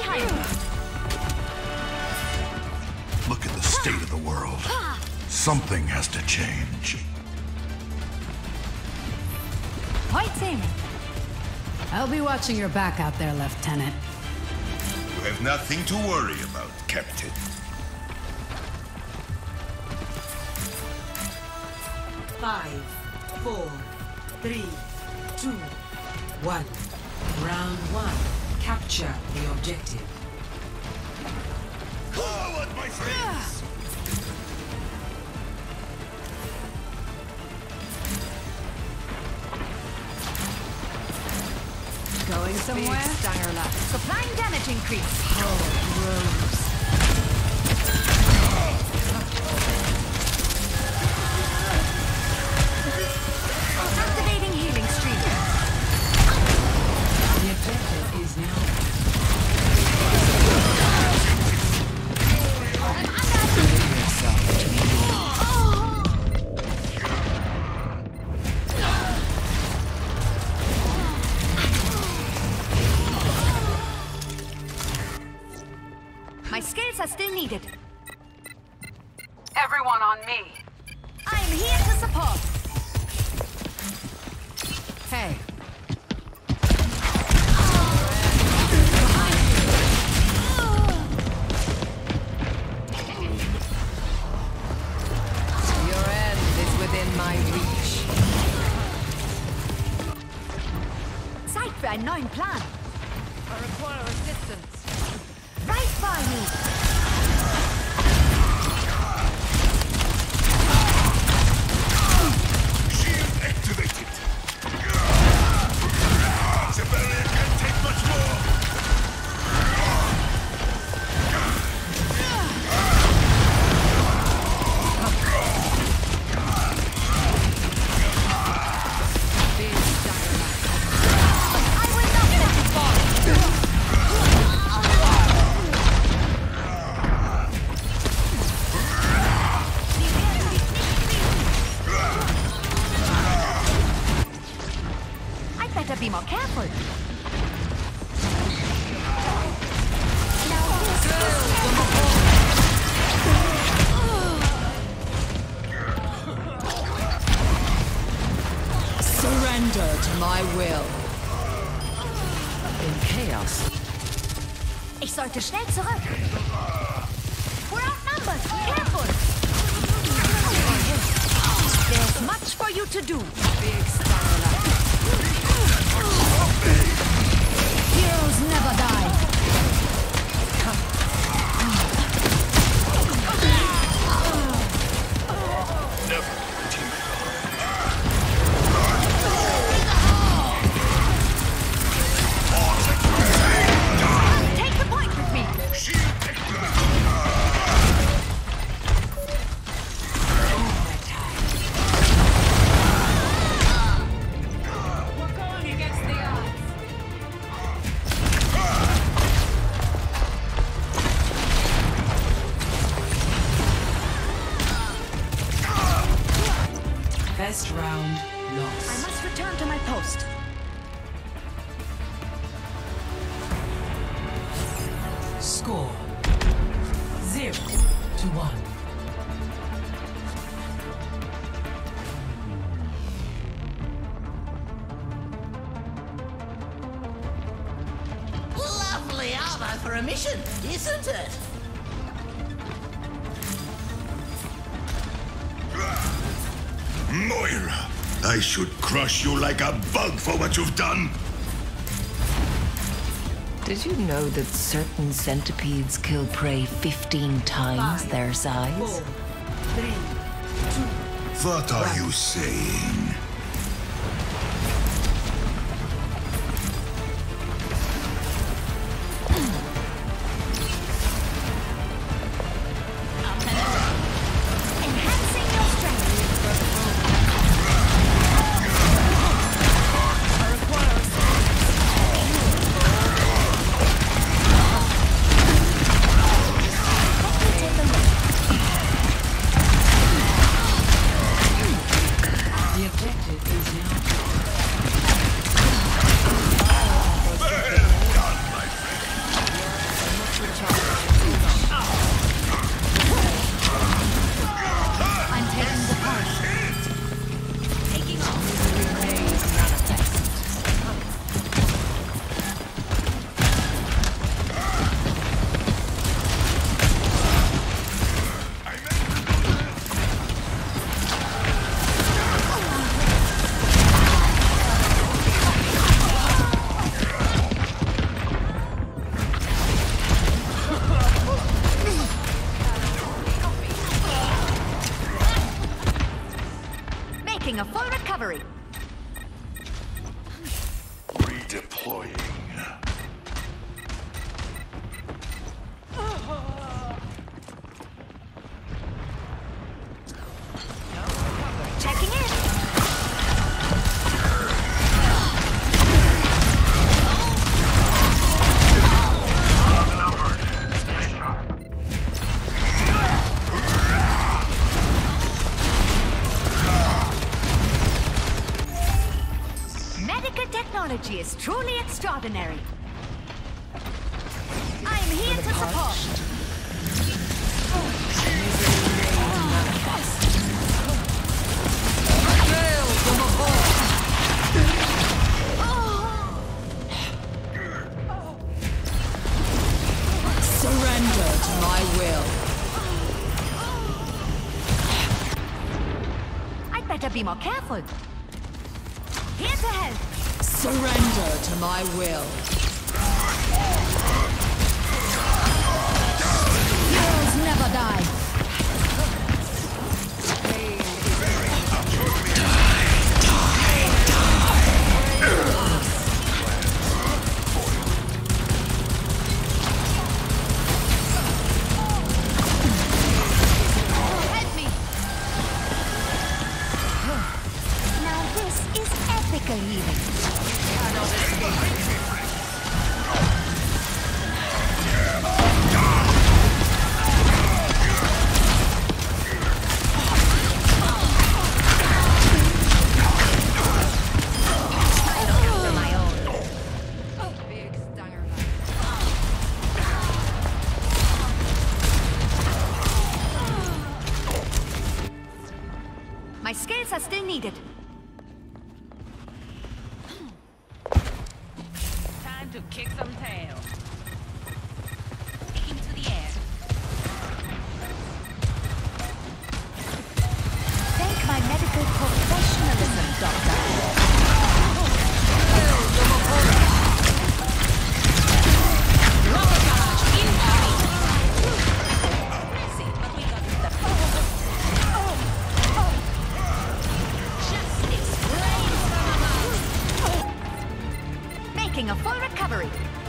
behind me. Look at the state of the world. Something has to change. Points aiming. I'll be watching your back out there, Lieutenant. You have nothing to worry about, Captain. Five, 4, 3, 2, 1. Round 1. Capture the objective. Forward, my friends! Going somewhere? Stangerla. Supplying damage increase. Activating healing stream. The objective is now. My skills are still needed. Everyone on me. I'm here to support. Hey. Your end is within my reach. Zeit für einen neuen Plan. I require assistance. Right by you. Shield activated! The barrier can't take much more! I will not let you fall. I better be more careful. Surrender to my will. In chaos. Ich sollte schnell zurück. We're outnumbered. Careful. There's much for you to do. Big Stangerla. Heroes never die. Never team. Take the point with me. Shield activated! We're going against the odds. Best round I lost. must return to my post. Score 0-1. Lovely armor for a mission, isn't it? Moira, I should crush you like a bug for what you've done. Did you know that certain centipedes kill prey 15 times their size? 4, 3, What are you saying? Enhancing your strength. I require assistance. The objective extraordinary. I am here to support. Surrender to my will. I'd better be more careful. Here to help. Surrender to my will. Heroes never die. Help me. Now this is ethical healing. My skills are still needed. Time to kick some tail. Into the air. Thank my medical professionalism, Doctor. Making a full recovery.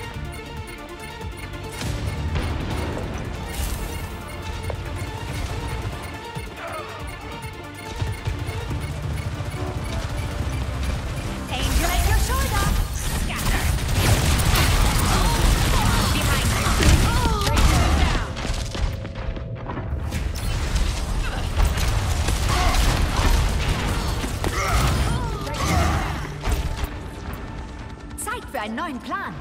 Angel at your shoulder. Scatter. Behind you. Zeit für einen neuen Plan.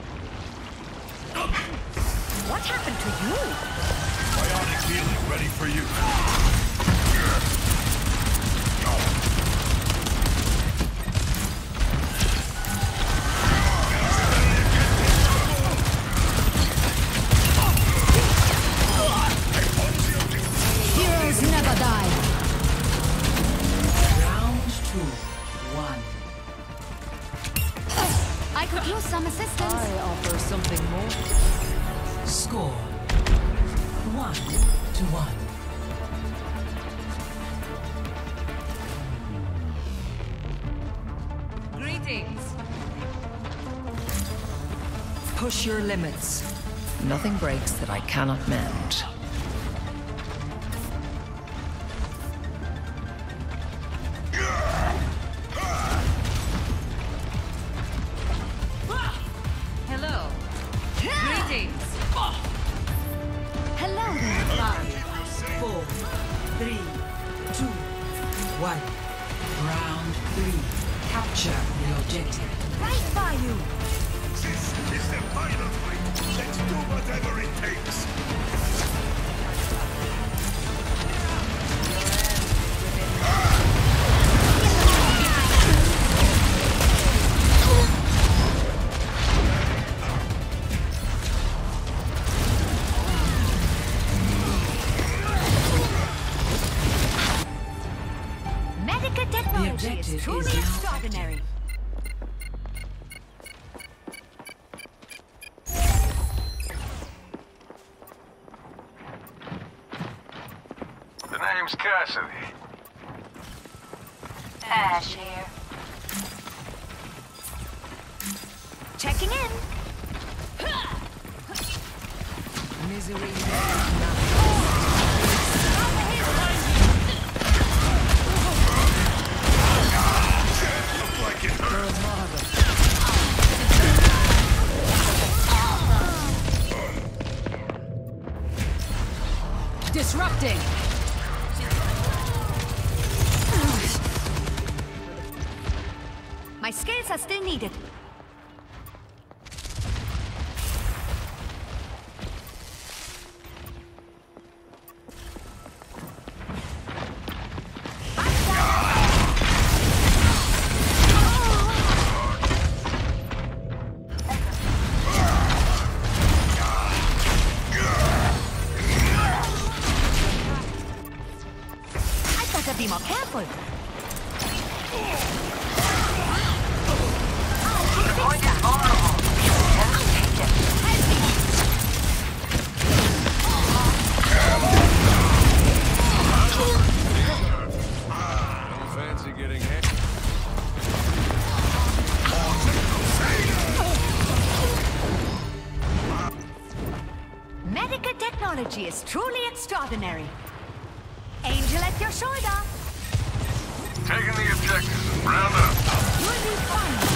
What happened to you? Bionic healing ready for you. Heroes never die. Round 2. 1. I could use some assistance. I offer something more. Score 1-1. Greetings. Push your limits. Nothing breaks that I cannot mend. Hello. Greetings. Hello there. 5, 4, 3, 2, 1. Round 3. Capture the objective. Right by you. This is the final fight. Let's do whatever it takes. Medical The technology objective is truly is now extraordinary. The name's Cassidy. Ash here. Checking in. Misery. Like it hurts. Disrupting. My skills are still needed. careful. The point is vulnerable. Let's take it. Don't fancy getting hit. Medical technology is truly extraordinary. Angel at your shoulder. Taking the objective. Round up. You'll be fine.